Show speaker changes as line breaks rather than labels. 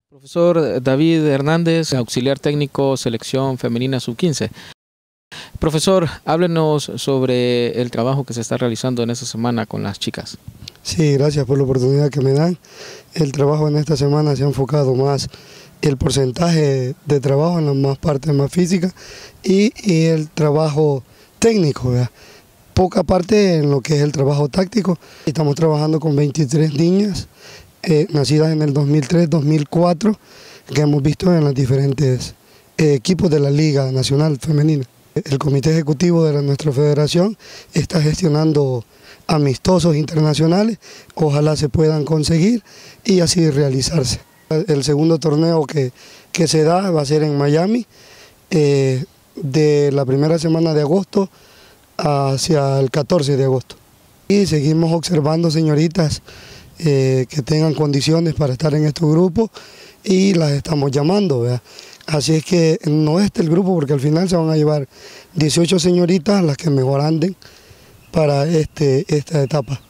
Profesor David Hernández, auxiliar técnico selección femenina sub-15. Profesor, háblenos sobre el trabajo que se está realizando en esta semana con las chicas.
Sí, gracias por la oportunidad que me dan. El trabajo en esta semana se ha enfocado más el porcentaje de trabajo en las más partes más físicas y el trabajo técnico, ¿verdad? Poca parte en lo que es el trabajo táctico. Estamos trabajando con 23 niñas nacidas en el 2003, 2004, que hemos visto en los diferentes equipos de la Liga Nacional Femenina. El comité ejecutivo de nuestra federación está gestionando amistosos internacionales, ojalá se puedan conseguir y así realizarse. El segundo torneo que se da va a ser en Miami, de la primera semana de agosto hacia el 14 de agosto. Y seguimos observando señoritas que tengan condiciones para estar en estos grupos y las estamos llamando, ¿verdad? Así es que no es el grupo, porque al final se van a llevar 18 señoritas, las que mejor anden para esta etapa.